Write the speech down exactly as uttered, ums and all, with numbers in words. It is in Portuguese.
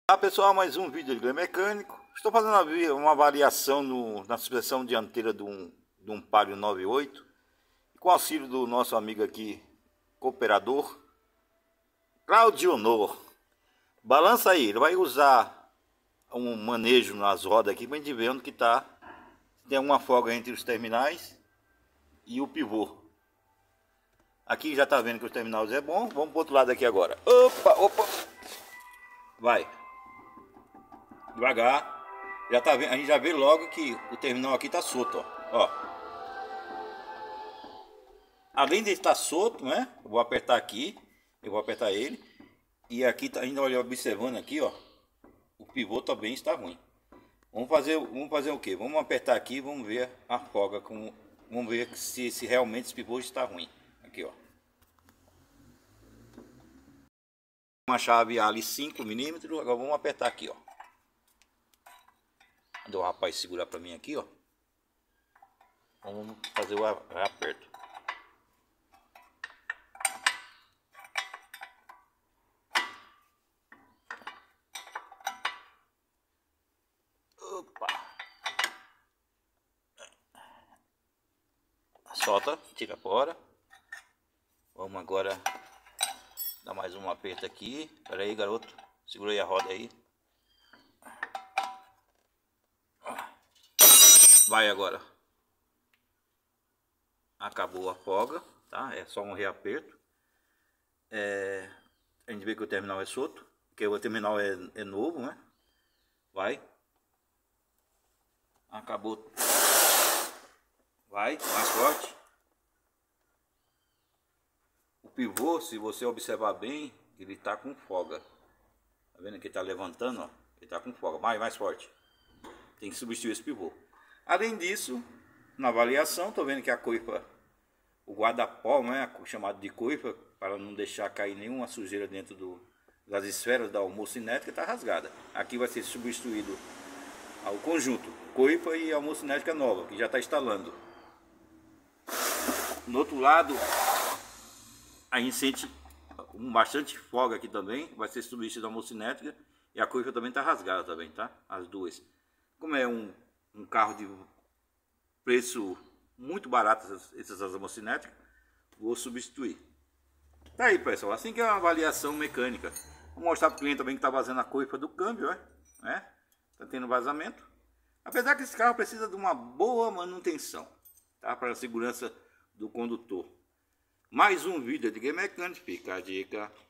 Olá pessoal, mais um vídeo de Guia Mecânico. Estou fazendo uma, uma variação no, na suspensão dianteira de um, de um Palio noventa e oito, com auxílio do nosso amigo aqui, cooperador Claudio Honor. Balança aí, ele vai usar um manejo nas rodas aqui para a gente ver onde que tá, tem alguma folga entre os terminais e o pivô. Aqui já está vendo que os terminais é bom. Vamos para o outro lado aqui agora. Opa, opa, vai devagar. Já tá vendo, a gente já vê logo que o terminal aqui tá solto, ó. Ó. Além de estar solto, né? Eu vou apertar aqui, eu vou apertar ele. E aqui tá ainda observando aqui, ó. O pivô também está ruim. Vamos fazer, vamos fazer o que? Vamos apertar aqui e vamos ver a folga com, vamos ver se, se realmente esse pivô está ruim. Aqui, ó. Uma chave ali cinco milímetros. Agora vamos apertar aqui, ó. O rapaz segurar para mim aqui, ó. Vamos fazer o aperto. Opa. Solta, tira fora. Vamos agora dar mais um aperto aqui. Espera aí, garoto. Segura aí a roda aí. Vai agora. Acabou a folga, tá? É só um reaperto. É, a gente vê que o terminal é solto, porque o terminal é, é novo, né? Vai. Acabou. Vai, mais forte. O pivô, se você observar bem, ele tá com folga. Tá vendo que ele tá levantando, ó? Ele tá com folga. Mais, mais forte. Tem que substituir esse pivô. Além disso, na avaliação, tô vendo que a coifa, o guarda-pó, né, chamado de coifa, para não deixar cair nenhuma sujeira dentro do, das esferas da homocinética, está rasgada. Aqui vai ser substituído ao conjunto coifa e a homocinética nova, que já está instalando. No outro lado, a gente sente um bastante folga aqui também, vai ser substituído a homocinética e a coifa também está rasgada também, tá? As duas. Como é um um carro de preço muito barato, essas, essas homocinéticas, vou substituir. Tá aí, pessoal, assim que é uma avaliação mecânica. Vou mostrar para o cliente também que está vazando a coifa do câmbio, né? Tá tendo vazamento. Apesar que esse carro precisa de uma boa manutenção, tá? Para a segurança do condutor. Mais um vídeo de Guia Mecânico, fica a dica.